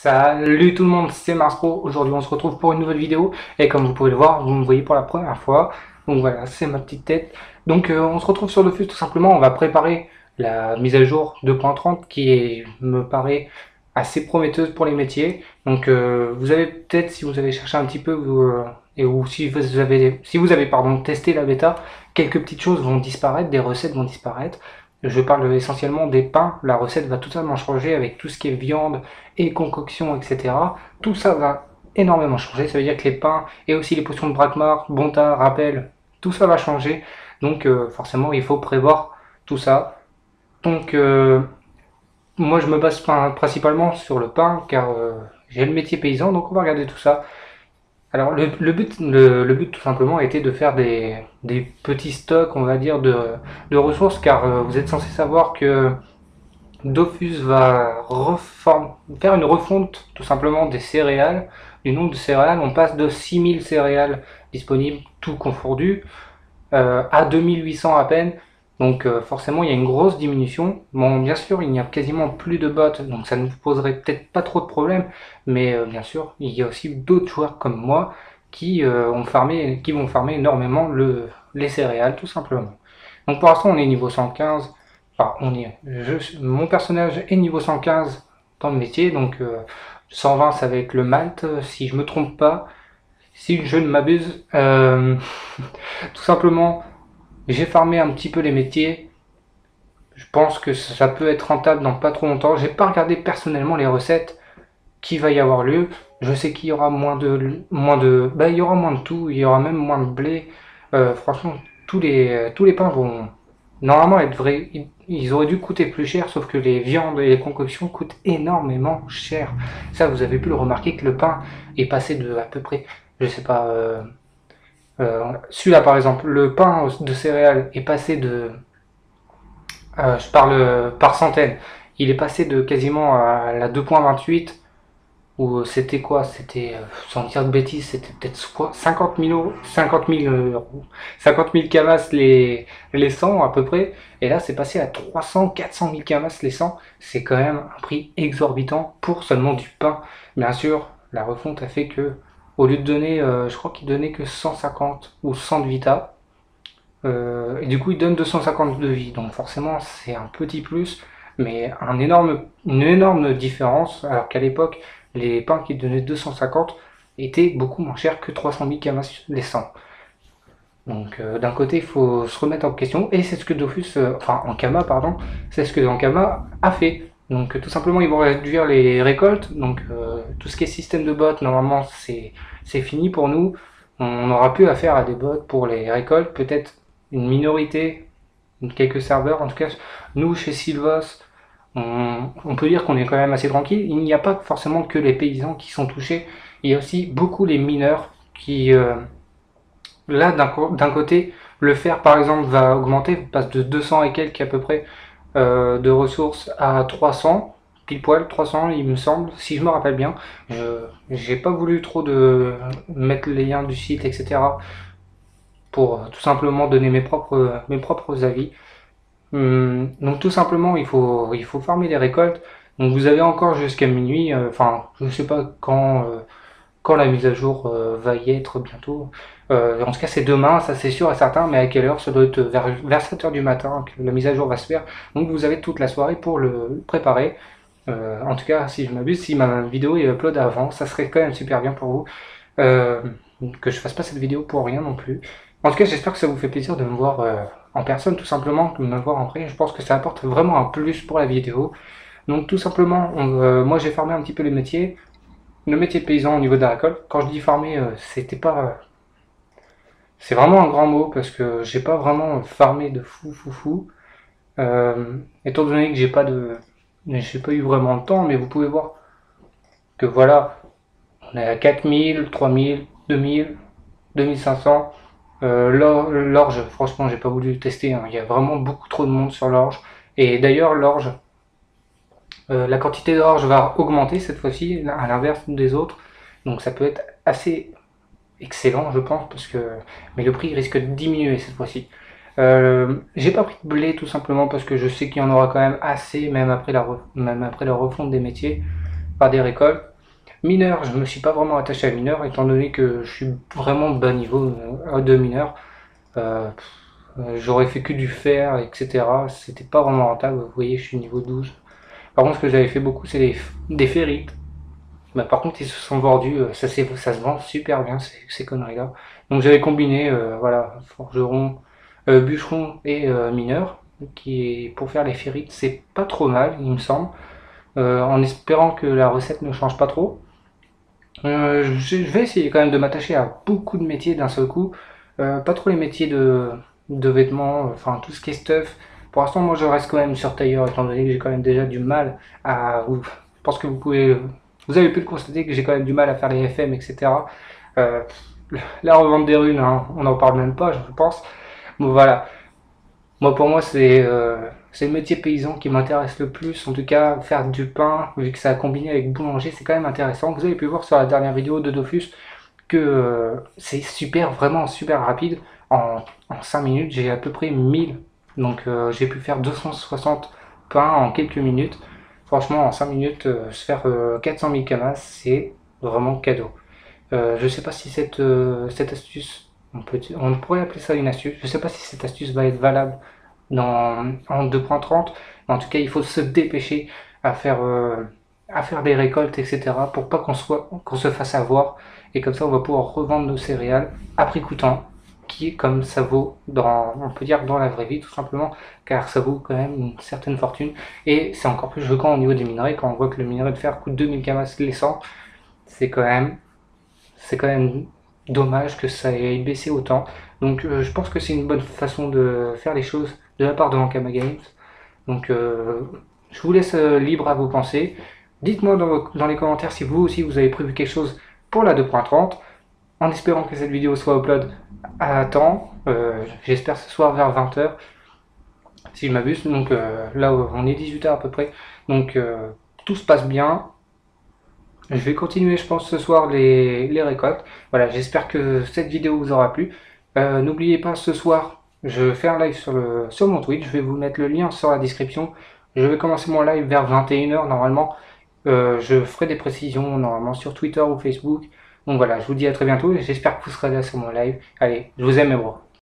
Salut tout le monde, c'est Mars Pro. Aujourd'hui on se retrouve pour une nouvelle vidéo et comme vous pouvez le voir, vous me voyez pour la première fois. Donc voilà, c'est ma petite tête. Donc on se retrouve sur le Dofus tout simplement. On va préparer la mise à jour 2.30 me paraît assez prometteuse pour les métiers. Donc vous avez peut-être, si vous avez cherché un petit peu ou si vous avez pardon, testé la bêta, quelques petites choses vont disparaître, des recettes vont disparaître. Je parle essentiellement des pains, la recette va totalement changer avec tout ce qui est viande et concoction, etc. Tout ça va énormément changer, ça veut dire que les pains et aussi les potions de Brakmar, Bonta, Rappel, tout ça va changer. Donc forcément il faut prévoir tout ça. Donc moi je me base principalement sur le pain car j'ai le métier paysan, donc on va regarder tout ça. Alors le but tout simplement était de faire des petits stocks, on va dire, de ressources, car vous êtes censé savoir que Dofus va faire une refonte tout simplement des céréales, du nombre de céréales. On passe de 6000 céréales disponibles, tout confondu, à 2800 à peine. Donc forcément il y a une grosse diminution. Bon, bien sûr il n'y a quasiment plus de bots, donc ça ne vous poserait peut-être pas trop de problèmes, mais bien sûr il y a aussi d'autres joueurs comme moi qui vont farmer énormément les céréales tout simplement. Donc pour l'instant on est niveau 115, enfin mon personnage est niveau 115 dans le métier, donc 120 ça va être le malt si je me trompe pas, si je ne m'abuse. Tout simplement j'ai farmé un petit peu les métiers. Je pense que ça peut être rentable dans pas trop longtemps. J'ai pas regardé personnellement les recettes qui va y avoir lieu. Je sais qu'il y aura il y aura moins de tout. Il y aura même moins de blé. Franchement, tous les pains vont normalement être vrais. Ils auraient dû coûter plus cher, sauf que les viandes et les concoctions coûtent énormément cher. Ça, vous avez pu le remarquer que le pain est passé de à peu près, je sais pas. Celui-là par exemple, le pain de céréales est passé je parle par centaine, il est passé de quasiment à la 2.28, ou c'était quoi, c'était, sans dire de bêtises, c'était peut-être quoi, 50 000 euros, 50 000 camas les 100 à peu près, et là c'est passé à 300, 400 000 camas les 100, c'est quand même un prix exorbitant pour seulement du pain. Bien sûr, la refonte a fait que au lieu de donner, je crois qu'il donnait que 150 ou 100 de vita, et du coup il donne 250 de vie, donc forcément c'est un petit plus, mais une énorme différence, alors qu'à l'époque les pains qui donnaient 250 étaient beaucoup moins chers que 300 000 camas les 100. Donc d'un côté il faut se remettre en question, et c'est ce que Dofus, enfin Ankama pardon, c'est ce que Ankama a fait. Donc tout simplement ils vont réduire les récoltes, donc tout ce qui est système de bots normalement c'est fini pour nous. On n'aura plus affaire à des bots pour les récoltes, peut-être une minorité, quelques serveurs. En tout cas, nous chez Sylvos, on peut dire qu'on est quand même assez tranquille. Il n'y a pas forcément que les paysans qui sont touchés, il y a aussi beaucoup les mineurs qui, là d'un côté, le fer par exemple va augmenter, on passe de 200 et quelques à peu près de ressources à 300, pile poil 300 il me semble, si je me rappelle bien. J'ai pas voulu trop de mettre les liens du site, etc. pour tout simplement donner mes propres avis. Donc tout simplement il faut farmer les récoltes. Donc vous avez encore jusqu'à minuit, enfin je ne sais pas quand la mise à jour va y être bientôt. En tout cas c'est demain, ça c'est sûr et certain, mais à quelle heure? Ça doit être vers 7h du matin que la mise à jour va se faire. Donc vous avez toute la soirée pour le préparer. En tout cas si je m'abuse, si ma vidéo est upload avant, ça serait quand même super bien pour vous. Euh, que je fasse pas cette vidéo pour rien non plus. En tout cas, j'espère que ça vous fait plaisir de me voir en personne, tout simplement, de me voir en vrai. Je pense que ça apporte vraiment un plus pour la vidéo. Donc tout simplement, moi j'ai farmé un petit peu les métiers. Le métier de paysan au niveau de la récolte. Quand je dis farmer, c'était pas... c'est vraiment un grand mot parce que j'ai pas vraiment farmé de fou. Étant donné que j'ai pas eu vraiment de temps, mais vous pouvez voir que voilà, on est à 4000, 3000, 2000, 2500. L'orge, franchement, j'ai pas voulu tester, hein. Il y a vraiment beaucoup trop de monde sur l'orge. Et d'ailleurs, l'orge, la quantité d'orge va augmenter cette fois-ci, à l'inverse des autres. Donc ça peut être assez excellent, je pense, mais le prix risque de diminuer cette fois-ci. J'ai pas pris de blé tout simplement parce que je sais qu'il y en aura quand même assez, même après la refonte des métiers, par des récoltes. Mineur, je me suis pas vraiment attaché à mineur, étant donné que je suis vraiment bas niveau de mineur. Euh, J'aurais fait que du fer, etc. C'était pas vraiment rentable. Vous voyez, je suis niveau 12. Par contre, ce que j'avais fait beaucoup, c'est des ferrites. Bah, par contre, ils se sont vendus, ça se vend super bien, ces conneries-là. Donc j'avais combiné, voilà, forgeron, bûcheron et mineur, qui est, pour faire les ferrites, c'est pas trop mal, il me semble, en espérant que la recette ne change pas trop. Je vais essayer quand même de m'attacher à beaucoup de métiers d'un seul coup, pas trop les métiers de vêtements, enfin tout ce qui est stuff. Pour l'instant, moi je reste quand même sur tailleur, étant donné que j'ai quand même déjà du mal à. Je pense que vous avez pu le constater que j'ai quand même du mal à faire les FM, etc. Euh, la revente des runes, hein, on n'en parle même pas, je pense. Bon voilà, pour moi, c'est le métier paysan qui m'intéresse le plus. En tout cas, faire du pain, vu que ça a combiné avec boulanger, c'est quand même intéressant. Vous avez pu voir sur la dernière vidéo de Dofus que c'est super, vraiment super rapide. En 5 minutes, j'ai à peu près 1000. Donc j'ai pu faire 260 pains en quelques minutes. Franchement, en 5 minutes, se faire 400 000 camas, c'est vraiment cadeau. Je sais pas si cette astuce, on pourrait appeler ça une astuce. Je sais pas si cette astuce va être valable en 2.30. Mais en tout cas, il faut se dépêcher à faire, à faire des récoltes, etc. pour pas qu'on se fasse avoir. Et comme ça, on va pouvoir revendre nos céréales à prix coûtant, qui est comme ça vaut on peut dire dans la vraie vie, tout simplement, car ça vaut quand même une certaine fortune. Et c'est encore plus choquant au niveau des minerais, quand on voit que le minerai de fer coûte 2000 camas l'essence, c'est quand même c'est quand même dommage que ça ait baissé autant. Donc je pense que c'est une bonne façon de faire les choses de la part de Ankama Games. Donc je vous laisse libre à vos pensées. Dites-moi dans les commentaires si vous aussi vous avez prévu quelque chose pour la 2.30. En espérant que cette vidéo soit upload à temps. J'espère ce soir vers 20h si je m'abuse. Donc là on est 18h à peu près. Donc tout se passe bien. Je vais continuer, je pense, ce soir les récoltes. Voilà, j'espère que cette vidéo vous aura plu. N'oubliez pas, ce soir, je fais un live sur mon Twitch. Je vais vous mettre le lien sur la description. Je vais commencer mon live vers 21h normalement. Je ferai des précisions normalement sur Twitter ou Facebook. Donc voilà, je vous dis à très bientôt et j'espère que vous serez là sur mon live. Allez, je vous aime mes bros.